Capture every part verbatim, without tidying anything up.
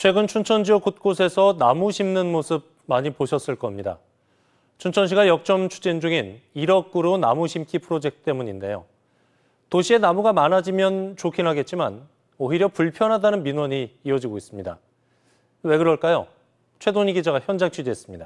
최근 춘천 지역 곳곳에서 나무 심는 모습 많이 보셨을 겁니다. 춘천시가 역점 추진 중인 일억 그루 나무 심기 프로젝트 때문인데요. 도시에 나무가 많아지면 좋긴 하겠지만 오히려 불편하다는 민원이 이어지고 있습니다. 왜 그럴까요? 최돈희 기자가 현장 취재했습니다.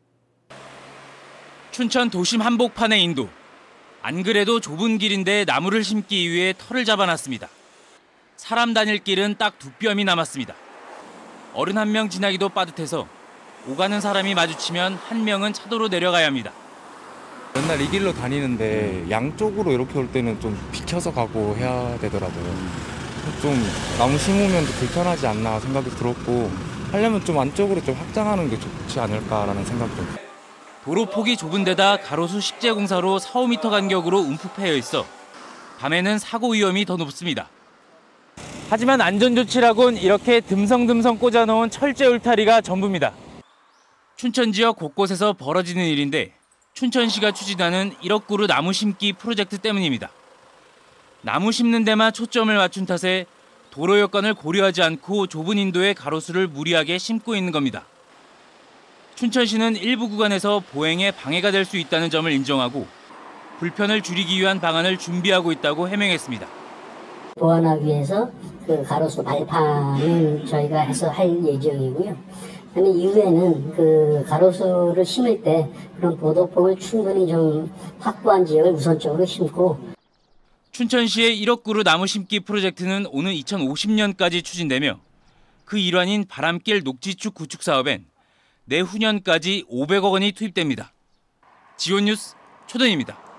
춘천 도심 한복판의 인도. 안 그래도 좁은 길인데 나무를 심기 위해 터를 잡아놨습니다. 사람 다닐 길은 딱 두 뼘이 남았습니다. 어른 한 명 지나기도 빠듯해서 오가는 사람이 마주치면 한 명은 차도로 내려가야 합니다. 맨날 이 길로 다니는데 양쪽으로 이렇게 올 때는 좀 비켜서 가고 해야 되더라고요. 좀 나무 심으면 불편하지 않나 생각이 들었고 하려면 좀 안쪽으로 좀 확장하는 게 좋지 않을까라는 생각도. 도로 폭이 좁은 데다 가로수 식재공사로 사, 오 미터 간격으로 움푹 패여 있어 밤에는 사고 위험이 더 높습니다. 하지만 안전조치라곤 이렇게 듬성듬성 꽂아놓은 철제 울타리가 전부입니다. 춘천 지역 곳곳에서 벌어지는 일인데 춘천시가 추진하는 일억 그루 나무 심기 프로젝트 때문입니다. 나무 심는 데만 초점을 맞춘 탓에 도로 여건을 고려하지 않고 좁은 인도의 가로수를 무리하게 심고 있는 겁니다. 춘천시는 일부 구간에서 보행에 방해가 될 수 있다는 점을 인정하고 불편을 줄이기 위한 방안을 준비하고 있다고 해명했습니다. 보완하기 위해서 그 가로수 발판은 저희가 해서 할 예정이고요. 이후에는 그 가로수를 심을 때 그런 보도폭을 충분히 좀 확보한 지역을 우선적으로 심고. 춘천시의 일억 그루 나무 심기 프로젝트는 오는 이천오십 년까지 추진되며 그 일환인 바람길 녹지축 구축 사업엔 내후년까지 오백억 원이 투입됩니다. 지온 뉴스 최돈희입니다.